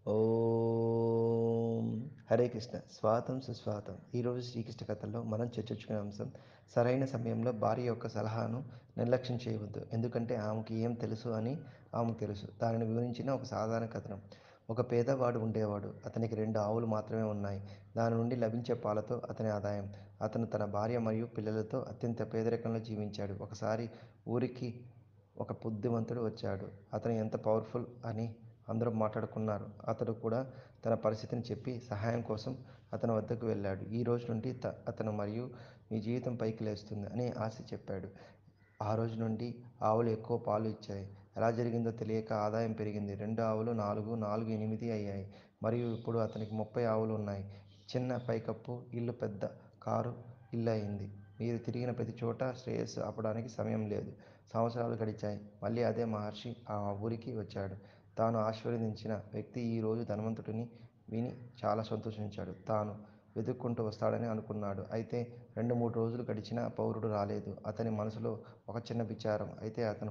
ఓం హరే కృష్ణ స్వాగతం సుస్వాగతం. ఈరోజు శ్రీకృష్ణ కథల్లో మనం చర్చించుకునే అంశం సరైన సమయంలో భార్య యొక్క సలహాను నిర్లక్ష్యం చేయవద్దు. ఎందుకంటే ఆమెకి ఏం తెలుసు అని ఆమెకు తెలుసు. దానిని వివరించిన ఒక సాధారణ కథనం. ఒక పేదవాడు ఉండేవాడు. అతనికి 2 ఆవులు మాత్రమే ఉన్నాయి. దాని నుండి లభించే పాలతో అతని ఆదాయం. అతను తన భార్య మరియు పిల్లలతో అత్యంత పేదరికంలో జీవించాడు. ఒకసారి ఊరికి ఒక బుద్ధిమంతుడు వచ్చాడు. అతను ఎంత పవర్ఫుల్ అని అందరూ మాట్లాడుకున్నారు. అతడు కూడా తన పరిస్థితిని చెప్పి సహాయం కోసం అతని వద్దకు వెళ్ళాడు. ఈ రోజు నుండి అతను మరియు మీ జీవితం పైకి లేస్తుంది అని ఆశ చెప్పాడు. ఆ రోజు నుండి ఆవులు ఎక్కువ పాలు ఇచ్చాయి. ఎలా జరిగిందో తెలియక ఆదాయం పెరిగింది. 2 ఆవులు 4, 4 8 అయ్యాయి. మరియు ఇప్పుడు అతనికి 30 ఆవులు ఉన్నాయి. చిన్న పైకప్పు ఇల్లు పెద్ద కారు ఇల్లు అయింది. మీరు తిరిగిన ప్రతి చోట శ్రేయస్సు ఆపడానికి సమయం లేదు. సంవత్సరాలు గడిచాయి. మళ్ళీ అదే మహర్షి ఆ ఊరికి వచ్చాడు. తాను ఆశీర్వదించిన వ్యక్తి ఈ రోజు ధనవంతుడిని విని చాలా సంతోషించాడు. తాను వెతుక్కుంటూ వస్తాడని అనుకున్నాడు. అయితే 2, 3 రోజులు గడిచినా పౌరుడు రాలేదు. అతని మనసులో ఒక చిన్న విచారం. అయితే అతను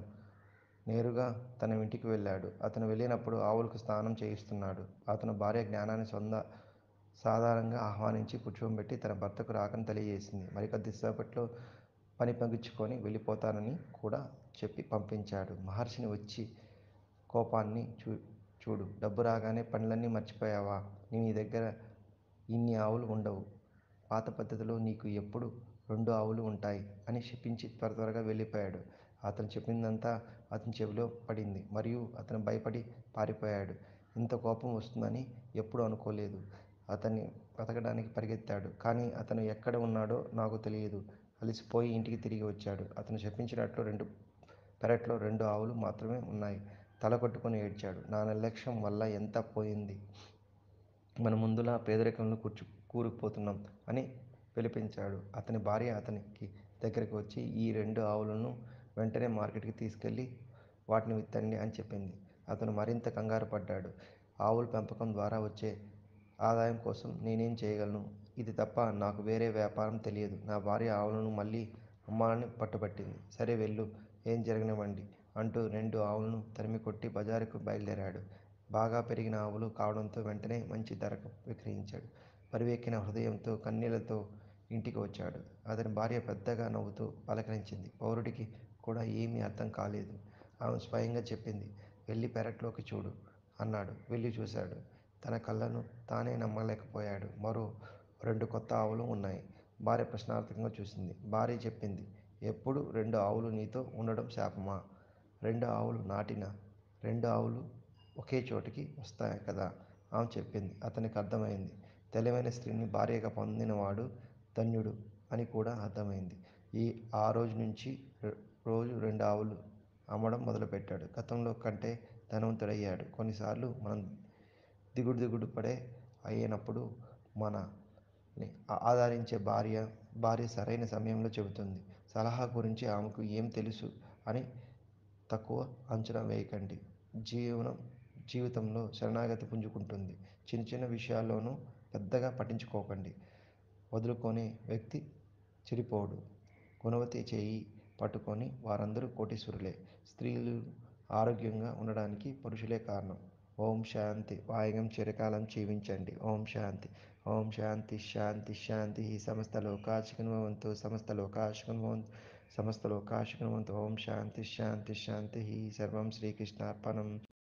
నేరుగా తన ఇంటికి వెళ్ళాడు. అతను వెళ్ళినప్పుడు ఆవులకు స్నానం చేయిస్తున్నాడు. అతను భార్య జ్ఞానాన్ని సాధారణంగా ఆహ్వానించి కూర్చోబెట్టి తన భర్తకు రాకని తెలియజేసింది. మరికొద్దిసేపట్లో పని ముగించుకొని వెళ్ళిపోతానని కూడా చెప్పి పంపించాడు. మహర్షిని వచ్చి కోపాన్ని చూడు. డబ్బు రాగానే పనులన్నీ మర్చిపోయావా? నీ దగ్గర ఇన్ని ఆవులు ఉండవు. పాత పద్ధతిలో నీకు ఎప్పుడు 2 ఆవులు ఉంటాయి అని శపించి త్వరగా వెళ్ళిపోయాడు. అతను చెప్పిందంతా అతని చెవిలో పడింది మరియు అతను భయపడి పారిపోయాడు. ఇంత కోపం వస్తుందని ఎప్పుడూ అనుకోలేదు. అతన్ని వెతకడానికి పరిగెత్తాడు. కానీ అతను ఎక్కడ ఉన్నాడో నాకు తెలియదు. అలసిపోయి ఇంటికి తిరిగి వచ్చాడు. అతను చెప్పించినట్లు పెరట్లో 2 ఆవులు మాత్రమే ఉన్నాయి. తల కొట్టుకొని ఏడ్చాడు. నా నిర్లక్ష్యం వల్ల ఎంత పోయింది. మన ముందులా పేదరికంలో కూరుకుపోతున్నాం అని పిలిపించాడు. అతని భార్య అతనికి దగ్గరికి వచ్చి ఈ 2 ఆవులను వెంటనే మార్కెట్కి తీసుకెళ్ళి వాటిని విత్తండి అని చెప్పింది. అతను మరింత కంగారు పడ్డాడు. ఆవుల పెంపకం ద్వారా వచ్చే ఆదాయం కోసం నేనేం చేయగలను? ఇది తప్ప నాకు వేరే వ్యాపారం తెలియదు. నా భార్య ఆవులను మళ్ళీ అమ్మాలని పట్టుబట్టింది. సరే వెళ్ళు, ఏం జరగనివ్వండి అంటూ 2 ఆవులను తరిమికొట్టి బజారుకు బయలుదేరాడు. బాగా పెరిగిన ఆవులు కావడంతో వెంటనే మంచి ధరకు విక్రయించాడు. బరువెక్కిన హృదయంతో కన్నీళ్లతో ఇంటికి వచ్చాడు. అతని భార్య పెద్దగా నవ్వుతూ పలకరించింది. పౌరుడికి కూడా ఏమీ అర్థం కాలేదు. ఆమె స్వయంగా చెప్పింది. వెళ్ళి పెరట్లోకి చూడు అన్నాడు. వెళ్ళి చూశాడు. తన కళ్ళను తానే నమ్మలేకపోయాడు. మరో 2 కొత్త ఆవులు ఉన్నాయి. భార్య ప్రశ్నార్థకంగా చూసింది. భార్య చెప్పింది. ఎప్పుడు 2 ఆవులు నీతో ఉండడం శాపమా? 2 ఆవులు నాటిన 2 ఆవులు ఒకే చోటికి వస్తాయి కదా? ఆమె చెప్పింది. అతనికి అర్థమైంది. తెలివైన స్త్రీని భార్యగా పొందినవాడు ధన్యుడు అని కూడా అర్థమైంది. ఆ రోజు నుంచి రోజు 2 ఆవులు అమ్మడం మొదలుపెట్టాడు. గతంలో కంటే ధనవంతుడయ్యాడు. కొన్నిసార్లు మనం దిగుడు పడే అయినప్పుడు మనల్ని ఆదరించే భార్య సరైన సమయంలో చెబుతుంది. సలహా గురించి ఆమెకు ఏం తెలుసు అని తక్కువ అంచనా వేయకండి. జీవితంలో శరణాగతి పుంజుకుంటుంది. చిన్న చిన్న విషయాల్లోనూ పెద్దగా పట్టించుకోకండి. వదులుకునే వ్యక్తి చెడిపోడు. గుణవతి చేయి పట్టుకొని వారందరూ కోటీశ్వరులే. స్త్రీలు ఆరోగ్యంగా ఉండడానికి పురుషులే కారణం. ఓం శాంతి. వాయుగం చిరకాలం జీవించండి. ఓం శాంతి. ఓం శాంతి శాంతి శాంతి. సమస్త లోకా సుఖినో భవంతు. సమస్త లోకా సుఖినో భవంతు. సమస్త లోకా సుఖినో భవంతు. ఓం శాంతి శాంతి శాంతి. సర్వం శ్రీకృష్ణార్పణం.